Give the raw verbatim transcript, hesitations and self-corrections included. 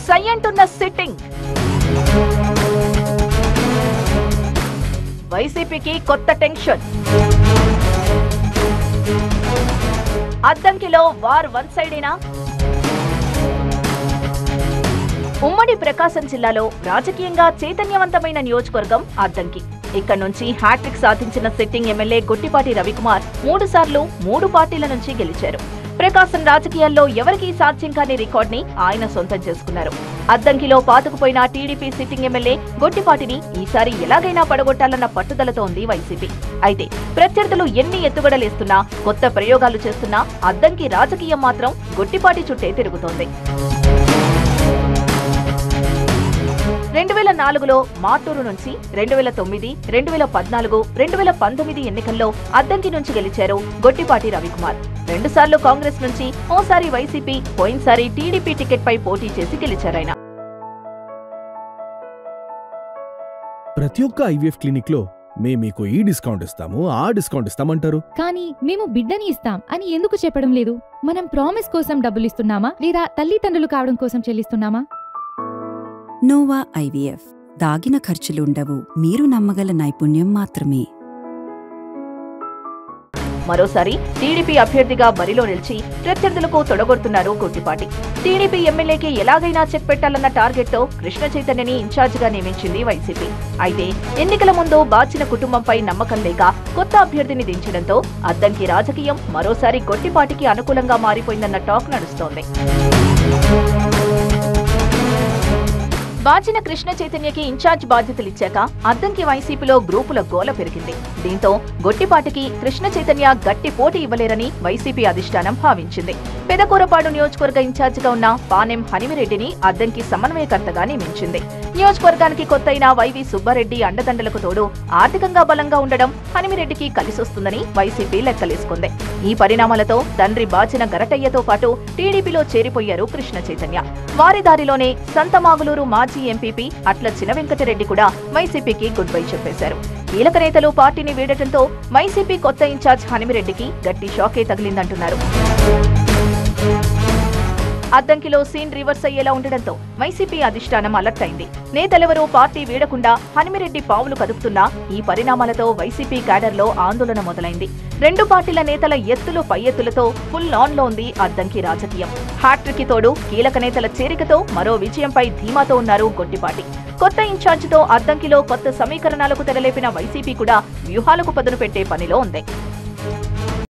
సై అంటున్న సిట్టింగ్. వైసీపీకి కొత్త టెన్షన్. అద్దంకిలో వార్ వన్ సైడేనా? ఉమ్మడి ప్రకాశం జిల్లాలో రాజకీయంగా చైతన్యవంతమైన నియోజకవర్గం అద్దంకి. ఇక్కడ నుంచి హ్యాట్రిక్ సాధించిన సిట్టింగ్ ఎమ్మెల్యే గొట్టిపాటి రవికుమార్ మూడు సార్లు మూడు పార్టీల నుంచి గెలిచారు. ప్రకాశం రాజకీయాల్లో ఎవరికీ సాధ్యం కాని రికార్డ్ ని ఆయన సొంతం చేసుకున్నారు. అద్దంకిలో పాతుకుపోయిన టీడీపీ సిట్టింగ్ ఎమ్మెల్యే గొట్టిపాటిని ఈసారి ఎలాగైనా పడగొట్టాలన్న పట్టుదలతో ఉంది వైసీపీ. అయితే ప్రత్యర్థులు ఎన్ని ఎత్తుగడలేస్తున్నా, కొత్త ప్రయోగాలు చేస్తున్నా అద్దంకి రాజకీయం మాత్రం గొట్టిపాటి చుట్టే తిరుగుతోంది. రెండు వేల నాలుగులో మాటూరు నుంచి, రెండు వేల తొమ్మిది, రెండు వేల పద్నాలుగు, రెండు వేల పంతొమ్మిది ఎన్నికల్లో అద్దంకి నుంచి గెలిచారు గొట్టిపాటి రవికుమార్. రెండు సార్లు కాంగ్రెస్ నుంచి, ఓసారి వైసీపీ, పోయినసారి టీడీపీ టికెట్ పై పోటీ చేసి గెలిచారాయన. ప్రతి ఒక్క ఐవీఎఫ్ క్లినిక్ లో మేము మీకు ఈ డిస్కౌంట్ ఇస్తాము, ఆ డిస్కౌంట్ ఇస్తామంటారు. కానీ మేము బిడ్డని ఇస్తాం అని ఎందుకు చెప్పడం లేదు? మనం ప్రామిస్ కోసం డబ్బులు ఇస్తున్నామా లేదా తల్లిదండ్రులు కావడం కోసం చెల్లిస్తున్నామా? Nova IVF. దాగిన ఖర్చులుండవు, మీరు నమ్మగల నైపుణ్యం మాత్రమే. మరోసారి టీడీపీ అభ్యర్థిగా బరిలో నిలిచి ప్రత్యర్థులకు తొడగొడుతున్నారు గొట్టిపాటి. టీడీపీ ఎమ్మెల్యేకి ఎలాగైనా చెక్ పెట్టాలన్న టార్గెట్ తో కృష్ణ చైతన్యని ఇన్ఛార్జిగా నియమించింది వైసీపీ. అయితే ఎన్నికల ముందు బాచిన కుటుంబంపై నమ్మకం లేక కొత్త అభ్యర్థిని దించడంతో అద్దంకి రాజకీయం మరోసారి గొట్టిపాటికి అనుకూలంగా మారిపోయిందన్న టాక్ నడుస్తోంది. బాచిన కృష్ణ చైతన్యకి ఇన్ఛార్జ్ బాధ్యతలిచ్చాక అద్దంకి వైసీపీలో గ్రూపుల గోల పెరిగింది. దీంతో గొట్టిపాటికి కృష్ణ చైతన్య గట్టి పోటీ ఇవ్వలేరని వైసీపీ అధిష్టానం భావించింది. పెదకూరపాడు నియోజకవర్గ ఇన్ఛార్జిగా ఉన్న పానెం హనిమిరెడ్డిని అద్దంకి సమన్వయకర్తగా నియమించింది. నియోజకవర్గానికి కొత్తైన వైవి సుబ్బారెడ్డి అండదండలకు తోడు ఆర్థికంగా బలంగా ఉండడం హనిమిరెడ్డికి కలిసొస్తుందని వైసీపీ లెక్కలేసుకుంది. ఈ పరిణామాలతో తండ్రి బాచిన గరటయ్యతో పాటు టీడీపీలో చేరిపోయారు కృష్ణ చైతన్య. వారి దారిలోనే సంతమాగులూరు మాజీ ఎంపీపీ అట్ల చిన వెంకటరెడ్డి కూడా వైసీపీకి గుడ్ బై చెప్పేశారు. కీలక నేతలు పార్టీని వీడటంతో వైసీపీ కొత్త ఇన్ఛార్జ్ హనిమిరెడ్డికి గట్టి షాకే తగిలిందంటున్నారు. అద్దంకిలో సీన్ రివర్స్ అయ్యేలా ఉండడంతో వైసీపీ అధిష్టానం అలర్ట్ అయింది. నేతలెవరూ పార్టీ వీడకుండా హనిమిరెడ్డి పావులు కదుపుతున్నా ఈ పరిణామాలతో వైసీపీ క్యాడర్లో ఆందోళన మొదలైంది. రెండు పార్టీల నేతల ఎత్తులు పై ఎత్తులతో ఫుల్ ఆన్ లో ఉంది అద్దంకి రాజకీయం. హ్యాట్రిక్ కి తోడు కీలక నేతల చేరికతో మరో విజయంపై ధీమాతో ఉన్నారు గొట్టిపాటి. కొత్త ఇన్ఛార్జితో అద్దంకిలో కొత్త సమీకరణాలకు తెరలేపిన వైసీపీ కూడా వ్యూహాలకు పదును పెట్టే పనిలో ఉంది.